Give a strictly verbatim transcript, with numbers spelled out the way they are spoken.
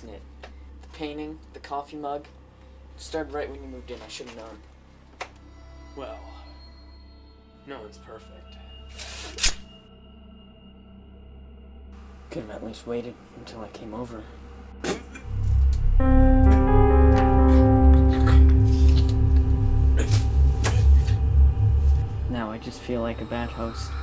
isn't it? The painting, the coffee mug. Started right when you moved in. I should have known. Well, no one's perfect. Could have at least waited until I came over. Now I just feel like a bad host.